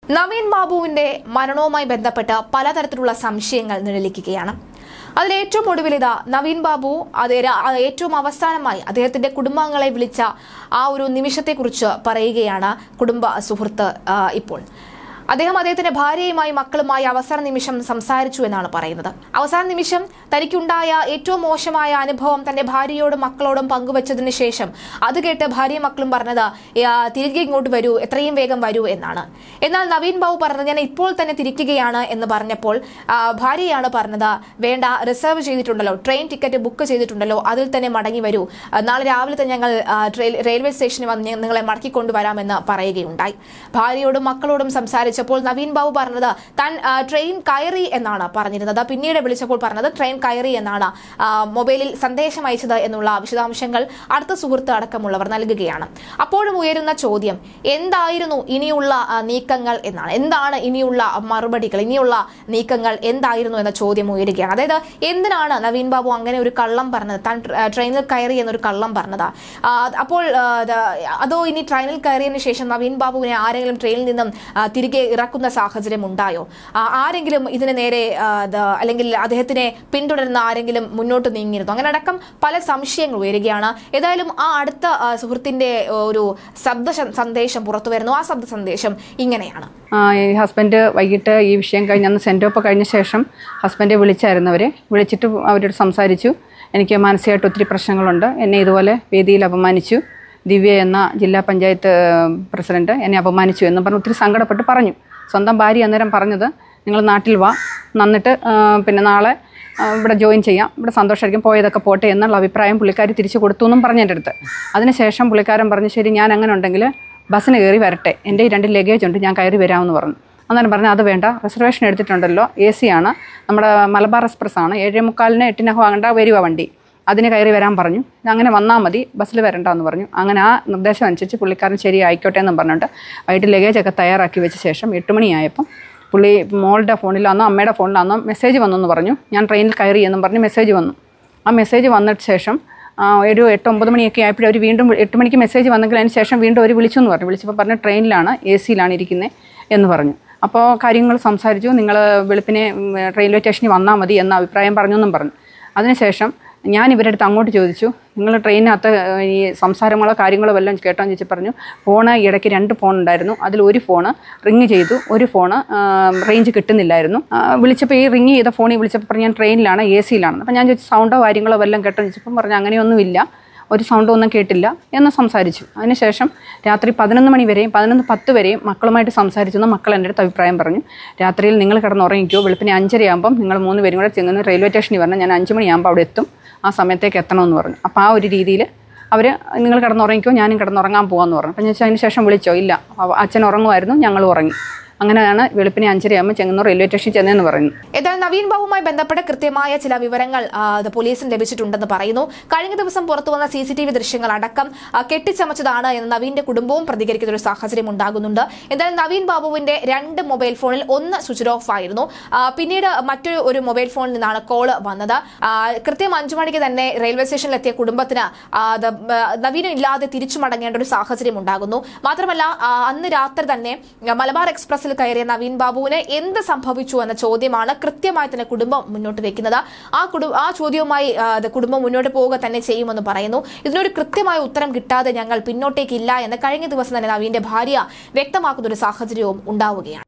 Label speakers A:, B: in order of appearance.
A: നവീൻ ബാബുവിന്റെ മരണവുമായി ബന്ധപ്പെട്ട് പലതരത്തിലുള്ള സംശയങ്ങൾ നിഴലിക്കുകയാണ്. അതിൽ ഏറ്റവും ഒടുവിലിതാ നവീൻ ബാബു ഏറ്റവും അവസാനമായി അദ്ദേഹത്തിന്റെ കുടുംബാംഗങ്ങളെ വിളിച്ച ആ ഒരു നിമിഷത്തെക്കുറിച്ച് പറയുകയാണ് കുടുംബ സുഹൃത്ത്. ഇപ്പോൾ അദ്ദേഹത്തിന്റെ ഭാര്യയുമായി മക്കളുമായി അവസാന നിമിഷം സംസാരിച്ചു എന്നാണ് പറയുന്നത്. അവസാന നിമിഷം തനിക്കുണ്ടായ ഏറ്റവും മോശമായ അനുഭവം തന്റെ ഭാര്യയോടും മക്കളോടും പങ്കുവച്ചതിന് ശേഷം അത് കേട്ട് ഭാര്യയും മക്കളും പറഞ്ഞത് തിരികെ ഇങ്ങോട്ട് വരൂ, എത്രയും വേഗം വരൂ എന്നാണ്. എന്നാൽ നവീൻ ബാബു പറഞ്ഞത് ഞാൻ ഇപ്പോൾ തന്നെ തിരിക്കുകയാണ് എന്ന് പറഞ്ഞപ്പോൾ ഭാര്യയാണ് പറഞ്ഞത് വേണ്ട, റിസർവ് ചെയ്തിട്ടുണ്ടല്ലോ, ട്രെയിൻ ടിക്കറ്റ് ബുക്ക് ചെയ്തിട്ടുണ്ടല്ലോ, അതിൽ തന്നെ മടങ്ങി വരൂ, നാളെ രാവിലെ തന്നെ ഞങ്ങൾ റെയിൽവേ സ്റ്റേഷനിൽ വന്ന് നിങ്ങളെ മടക്കിക്കൊണ്ടുവരാമെന്ന് പറയുകയുണ്ടായി. ഭാര്യയോടും മക്കളോടും സംസാരിച്ചപ്പോൾ നവീൻ ബാബു പറഞ്ഞത് താൻ ട്രെയിൻ കയറി എന്നാണ് പറഞ്ഞിരുന്നത്. പിന്നീട് വിളിച്ചപ്പോൾ പറഞ്ഞത് ട്രെയിൻ കയറി എന്നാണ് മൊബൈലിൽ സന്ദേശം അയച്ചത് എന്നുള്ള വിശദാംശങ്ങൾ അടുത്ത സുഹൃത്ത് അടക്കമുള്ളവർ നൽകുകയാണ്. അപ്പോഴും ഉയരുന്ന ചോദ്യം എന്തായിരുന്നു ഇനിയുള്ള നീക്കങ്ങൾ എന്നാണ്. എന്താണ് ഇനിയുള്ള മറുപടികൾ, ഇനിയുള്ള നീക്കങ്ങൾ എന്തായിരുന്നു എന്ന ചോദ്യം ഉയരുകയാണ്. അതായത് എന്തിനാണ് നവീൻ ബാബു അങ്ങനെ ഒരു കള്ളം പറഞ്ഞത്, താൻ ട്രെയിനിൽ കയറി എന്നൊരു കള്ളം പറഞ്ഞത്? അപ്പോൾ അതോ ഇനി ട്രെയിനിൽ കയറിയതിനു ശേഷം നവീൻ ബാബുവിനെ ആരെങ്കിലും ട്രെയിനിൽ നിന്നും തിരികെ ഇറക്കുന്ന സാഹചര്യം ഉണ്ടായോ? ആരെങ്കിലും ഇതിന് നേരെ അല്ലെങ്കിൽ അദ്ദേഹത്തിനെ പിന്തുടരുന്ന ആരെങ്കിലും മുന്നോട്ട് നീങ്ങിയിരുന്നു? അങ്ങനെ അടക്കം പല സംശയങ്ങൾ ഉയരുകയാണ്. ഏതായാലും ആ അടുത്ത സുഹൃത്തിന്റെ ഒരു ശബ്ദ സന്ദേശം പുറത്തു വരുന്നു. ആ ശബ്ദ സന്ദേശം ഇങ്ങനെയാണ്.
B: ഹസ്ബൻഡ് വൈകിട്ട് ഈ വിഷയം കഴിഞ്ഞ് അന്ന് സെൻഡ് ഓഫ് കഴിഞ്ഞ ശേഷം ഹസ്ബൻഡെ വിളിച്ചായിരുന്നു. വിളിച്ചിട്ട് അവരോട് സംസാരിച്ചു. എനിക്ക് മാനസികമായിട്ട് ഒത്തിരി പ്രശ്നങ്ങളുണ്ട്, എന്നെ ഇതുപോലെ വേദിയിൽ അപമാനിച്ചു, ദിവ്യ എന്ന ജില്ലാ പഞ്ചായത്ത് പ്രസിഡന്റ് എന്നെ അപമാനിച്ചു എന്ന് പറഞ്ഞ് ഒത്തിരി സങ്കടപ്പെട്ട് പറഞ്ഞു. സ്വന്തം ഭാര്യ അന്നേരം പറഞ്ഞത് നിങ്ങൾ നാട്ടിൽ വാ, നന്നിട്ട് പിന്നെ നാളെ ഇവിടെ ജോയിൻ ചെയ്യാം, ഇവിടെ സന്തോഷമായിരിക്കും, പോയതൊക്കെ പോട്ടെ എന്നുള്ള അഭിപ്രായം പുള്ളിക്കാരി തിരിച്ചു കൊടുത്തു എന്നും പറഞ്ഞു എൻ്റെ അടുത്ത്. അതിനുശേഷം പുള്ളിക്കാരൻ പറഞ്ഞു ശരി ഞാൻ അങ്ങനെ ഉണ്ടെങ്കിൽ ബസ്സിന് കയറി വരട്ടെ, എൻ്റെ ഈ 2 ലഗേജ് ഉണ്ട്, ഞാൻ കയറി വരാമെന്ന് പറഞ്ഞു. അന്നേരം പറഞ്ഞു അത് വേണ്ട, റിസർവേഷൻ എടുത്തിട്ടുണ്ടല്ലോ, AC ആണ്, നമ്മുടെ മലബാർ എക്സ്പ്രസ് ആണ്, 7:45 8 ആകണ്ട വരുക വണ്ടി, അതിന് കയറി വരാൻ പറഞ്ഞു. അങ്ങനെ വന്നാൽ മതി, ബസ്സിൽ വരണ്ടെന്ന് പറഞ്ഞു. അങ്ങനെ ആ നിർദ്ദേശം അനുസരിച്ച് പുള്ളിക്കാരൻ ശരി ആയിക്കോട്ടെ എന്നും പറഞ്ഞിട്ട് വൈകിട്ട് ലഗേജൊക്കെ തയ്യാറാക്കി വെച്ച ശേഷം 8 മണിയായപ്പം പുള്ളി മോളുടെ ഫോണിലാണെന്നോ അമ്മയുടെ ഫോണിലാണെന്നോ മെസ്സേജ് വന്നെന്ന് പറഞ്ഞു. ഞാൻ ട്രെയിനിൽ കയറി എന്നും പറഞ്ഞ് മെസ്സേജ് വന്നു. ആ മെസ്സേജ് വന്നിട്ട് ശേഷം ഒരു 8-9 മണിയൊക്കെ ആയപ്പോഴും അവർ വീണ്ടും 8 മണിക്ക് മെസ്സേജ് വന്നെങ്കിൽ അതിന് ശേഷം വീണ്ടും അവർ വിളിച്ചു എന്ന് പറഞ്ഞു. വിളിച്ചപ്പോൾ പറഞ്ഞു ട്രെയിനിലാണ്, AC-യിലാണ് ഇരിക്കുന്നത് എന്ന് പറഞ്ഞു. അപ്പോൾ കാര്യങ്ങൾ സംസാരിച്ചു. നിങ്ങൾ വെളുപ്പിനെ റെയിൽവേ സ്റ്റേഷനിൽ വന്നാൽ മതി എന്ന അഭിപ്രായം പറഞ്ഞു എന്നും പറഞ്ഞു. അതിനുശേഷം ഞാൻ ഇവരുടെ അടുത്ത് അങ്ങോട്ട് ചോദിച്ചു നിങ്ങൾ ട്രെയിനകത്ത് ഈ സംസാരങ്ങളോ കാര്യങ്ങളോ വല്ലതും കേട്ടോ എന്ന് ചോദിച്ചു. പറഞ്ഞു ഫോണ് ഇടയ്ക്ക് 2 ഫോൺ ഉണ്ടായിരുന്നു, അതിൽ ഒരു ഫോണ് റിങ് ചെയ്തു, ഒരു ഫോണ് റേഞ്ച് കിട്ടുന്നില്ലായിരുന്നു. വിളിച്ചപ്പോൾ ഈ റിങ് ചെയ്ത ഫോണിൽ വിളിച്ചപ്പോൾ പറഞ്ഞു ഞാൻ ട്രെയിനിലാണ്, AC-യിലാണ്. അപ്പം ഞാൻ ചോദിച്ചു സൗണ്ടോ കാര്യങ്ങളോ വല്ലതും കേട്ടോ എന്ന് ചോദിച്ചപ്പം പറഞ്ഞു അങ്ങനെയൊന്നുമില്ല, ഒരു സൗണ്ടോ ഒന്നും കേട്ടില്ല എന്ന് സംസാരിച്ചു. അതിനുശേഷം രാത്രി 11 മണി വരെയും 11:10 വരെയും മക്കളുമായിട്ട് സംസാരിച്ചു എന്ന് മക്കൾ എൻ്റെ അടുത്ത് അഭിപ്രായം പറഞ്ഞു. രാത്രിയിൽ നിങ്ങൾ കിടന്നുറങ്ങിക്കോ, വെളുപ്പിനെ 5:30 ആകുമ്പം നിങ്ങൾ 3 പേരും കൂടെ ചെന്ന് റെയിൽവേ സ്റ്റേഷനിൽ വരണം, ഞാൻ 5 മണിയാകുമ്പോൾ അവിടെ എത്തും, ആ സമയത്തേക്ക് എത്തണമെന്ന് പറഞ്ഞു. അപ്പോൾ ആ ഒരു രീതിയിൽ അവർ നിങ്ങൾ കിടന്നുറങ്ങിക്കോ, ഞാനും കിടന്നുറങ്ങാൻ പോകാമെന്ന് പറഞ്ഞു. അപ്പം ഞാൻ അതിന് ശേഷം വിളിച്ചോ, ഇല്ല അച്ഛൻ ഉറങ്ങുമായിരുന്നു, ഞങ്ങളും ഉറങ്ങി. അങ്ങനെയാണ് വെളുപ്പിനെ 5:30 ആകുമ്പോൾ ചെങ്ങന്നൂർ റെയിൽവേ സ്റ്റേഷനിൽ ചെന്നെന്ന് പറയുന്നു.
A: ഏതായാലും നവീൻ ബാബുവുമായി ബന്ധപ്പെട്ട കൃത്യമായ ചില വിവരങ്ങൾ പോലീസിന് ലഭിച്ചിട്ടുണ്ടെന്ന് പറയുന്നു. കഴിഞ്ഞ ദിവസം പുറത്തുവന്ന CCTV ദൃശ്യങ്ങൾ അടക്കം കെട്ടിച്ചമച്ചതാണ് എന്ന് നവീന്റെ കുടുംബവും പ്രതികരിക്കുന്ന ഒരു സാഹചര്യം ഉണ്ടാകുന്നുണ്ട്. എന്തായാലും നവീൻ ബാബുവിന്റെ 2 മൊബൈൽ ഫോണിൽ ഒന്ന് സ്വിച്ച് ഓഫ് ആയിരുന്നു. പിന്നീട് മറ്റൊരു മൊബൈൽ ഫോണിൽ നിന്നാണ് കോള് വന്നത്. കൃത്യം 5 മണിക്ക് തന്നെ റെയിൽവേ സ്റ്റേഷനിലെത്തിയ കുടുംബത്തിന് നവീനും ഇല്ലാതെ തിരിച്ചു മടങ്ങേണ്ട ഒരു സാഹചര്യം ഉണ്ടാകുന്നു. മാത്രമല്ല അന്ന് രാത്രി തന്നെ മലബാർ എക്സ്പ്രസ് കയറിയ നവീൻ ബാബുവിന് എന്ത് സംഭവിച്ചു എന്ന ചോദ്യമാണ് കൃത്യമായി തന്നെ കുടുംബം മുന്നോട്ട് വെക്കുന്നത്. ആ ചോദ്യവുമായി കുടുംബം മുന്നോട്ട് പോവുക തന്നെ ചെയ്യുമെന്ന് പറയുന്നു. ഇതിനൊരു കൃത്യമായ ഉത്തരം കിട്ടാതെ ഞങ്ങൾ പിന്നോട്ടേക്കില്ല എന്ന് കഴിഞ്ഞ ദിവസം തന്നെ നവീന്റെ ഭാര്യ വ്യക്തമാക്കുന്ന ഒരു സാഹചര്യവും ഉണ്ടാവുകയാണ്.